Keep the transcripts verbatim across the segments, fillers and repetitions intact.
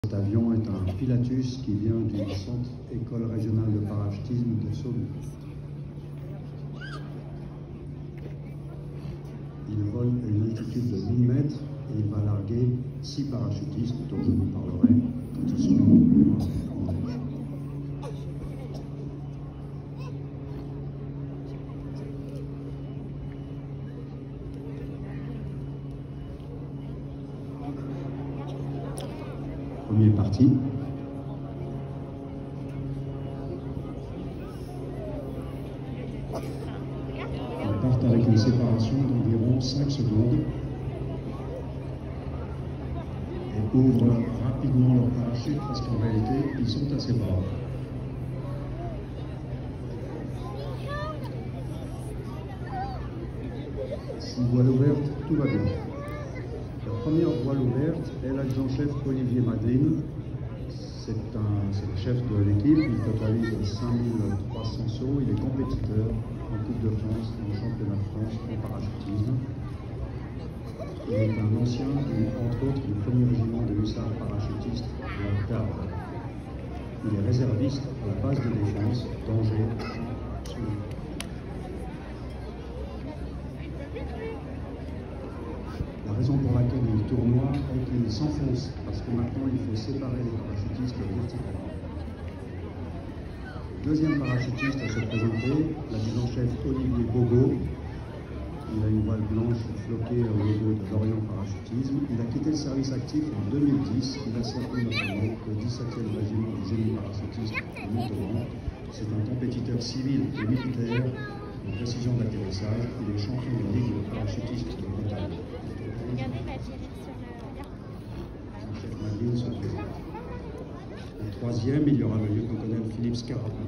Cet avion est un Pilatus qui vient du centre école régionale de parachutisme de Saumur. Il vole à une altitude de mille mètres et il va larguer six parachutistes dont je vous parlerai quand ils seront en neige. Premier parti. Ils partent avec une séparation d'environ cinq secondes et ouvrent rapidement leur parachute parce qu'en réalité, ils sont assez bas. Six voiles ouvertes, tout va bien. La première voile ouverte est l'adjudant-chef Olivier Madeline. C'est le chef de l'équipe, il totalise cinq mille trois cents sauts, il est compétiteur en Coupe de France, en championnat de France en parachutisme. Il est un ancien, entre autres, du premier régiment de hussards parachutistes de la Tarde. Il est réserviste à la base de défense d'Angers. La raison pour laquelle il tournoie est qu'il s'enfonce, parce que maintenant il faut séparer les parachutistes verticalement. Deuxième parachutiste à se présenter, l'adjudant-chef Olivier Bogo. Il a une voile blanche floquée au logo de Lorient Parachutisme. Il a quitté le service actif en deux mille dix. Il a servi notamment au dix-septième régiment du génie parachutiste de Montauban. C'est un compétiteur civil et militaire de précision d'atterrissage. Il est champion de la Ligue de parachutistes de Bretagne. Regardez la direction Le chef Madeline se présente. En troisième, il y aura le lieutenant-colonel Philippe Scarabin.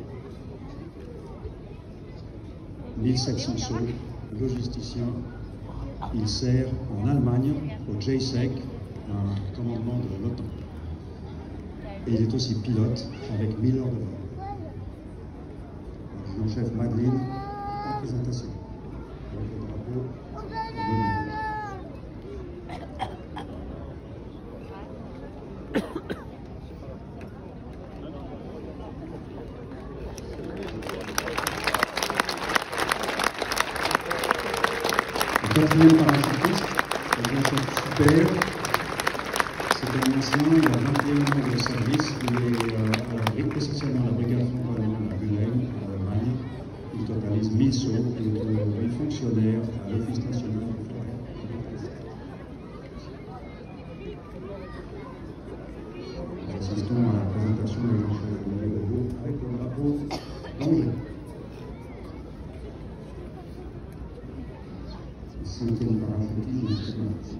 mille sept cents sauts, logisticien. Il sert en Allemagne au J S E C, un commandement de l'OTAN. Et il est aussi pilote avec mille heures de vol. Mon chef Madeline, en présentation. Avec le drapeau de l'honneur. Le quatrième parachutiste, l'adjudant-chef Super, c'est un ancien, il a vingt et un ans de service, il est euh, à la précisément à la brigade franco-allemande à Bülheim, en Allemagne. Il totalise mille sauts et il est aujourd'hui fonctionnaire à l'Office national de forêt. Assistons à la présentation de l'adjudant-chef Olivier Bogo avec le drapeau d'Angers. Cinquième parachutiste,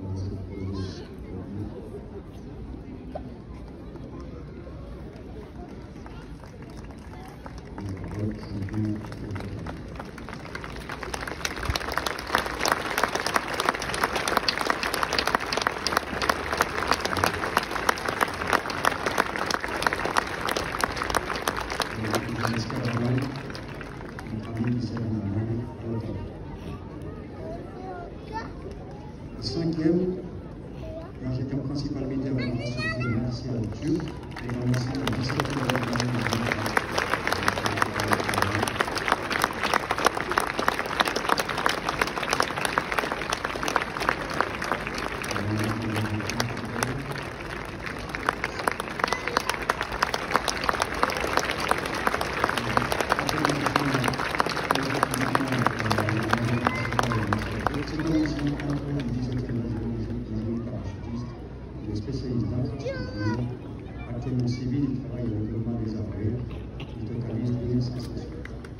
Cinquième, l'ingénieur principal militaire de l'infrastructure Martial Thieu et dans l'ensemble de dix-sept Il est spécialiste d'infrastructure. Actuellement civil, il travaille avec le gouvernement des armées. Il totalise deux mille cinq cents sauts.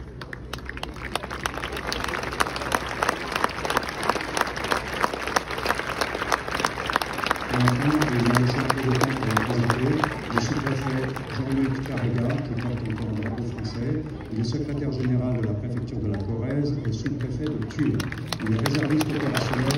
Enfin, il a laissé un peu de temps pour le présenter. Le sous-préfet Jean-Luc Carrega, qui porte encore un drapeau français. Il est secrétaire général de la préfecture de la Corrèze et sous-préfet de Tulle. Il est réserviste opérationnel.